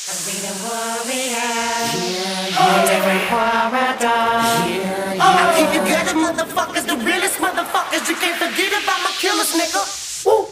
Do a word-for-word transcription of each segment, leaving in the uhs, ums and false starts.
I keep you better motherfuckers, the realest motherfuckers. You can't forget about my killers, nigga. Woo!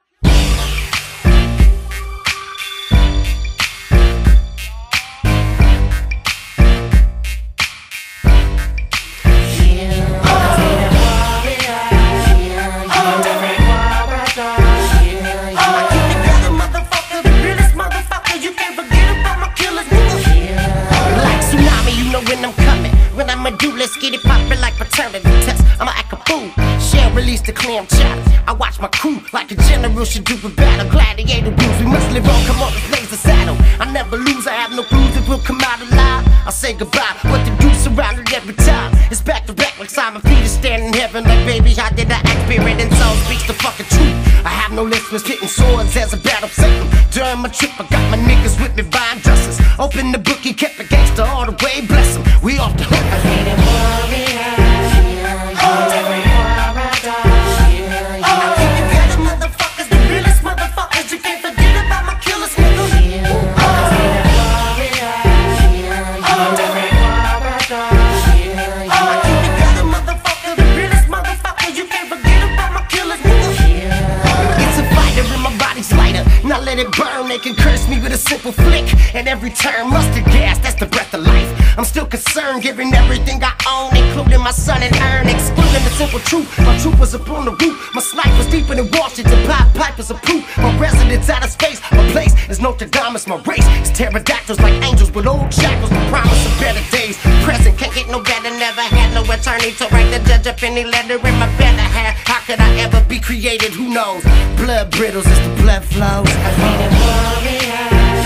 When I'm coming, when I'ma do, let's get it poppin' like paternity test. I'ma act a fool, shall release the clam chowder. I watch my crew like a general should do a battle. Gladiator rules, we must live on, come on, let's blaze the saddle. I never lose, I have no clues if we'll come out alive. I'll say goodbye, what to do surrounded every time. It's back to back like Simon Peter standing in heaven. Like baby, how did I act? Spirit and soul speaks the fucking truth. I have no listeners hitting swords as a battle Satan. During my trip, I got my niggas with me buying dresses. Open the book, he kept a gangster all the way, bless him. We off the hook. I hate it, warrior. Motherfuckers, the realest motherfuckers. You can't forget about my killers, nigga. Motherfucker, the realest motherfuckers. You can't forget about my killers, nigga. It's a fighter in my body's lighter. Now let it burn. They can curse me with a simple flick. And every turn, mustard gas. That's the breath of life. I'm still concerned, giving everything I own, including my son and earn, excluding the simple truth. My truth was up on the roof. My snipe was deeper than Washington. Pipe pipe is a proof. My residence out of space. My place is Notre Dame. My race is pterodactyls like angels with old shackles. The promise of better days. Present can't get no better. Never had no attorney to write the judge up any letter in my better half. How could I ever be created? Who knows? Blood brittles as the blood flows. I need a warrior.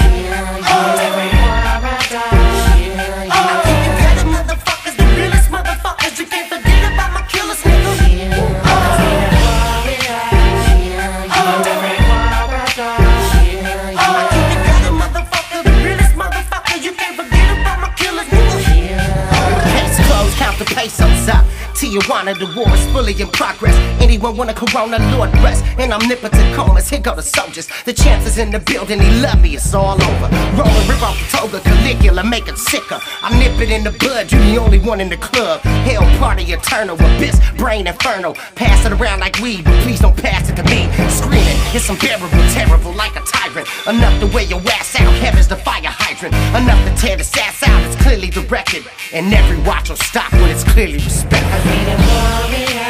Pesos up, Tijuana, the war is fully in progress. Anyone want a corona, Lord rest. And omnipotent comas, here go the soldiers. The chances in the building, he love me, it's all over. Rolling, rip off the toga, Caligula, make it sicker. I nip it in the bud, you the only one in the club. Hell party, eternal, abyss, brain inferno. Pass it around like weed, but please don't pass it to me. Screaming, it's unbearable, terrible, like a tyrant. Enough to wear your ass out, heaven's the fire hydrant. Enough to tear the sass out, it's clearly directed. And every watch will stop when it's clearly respected. I need a warrior.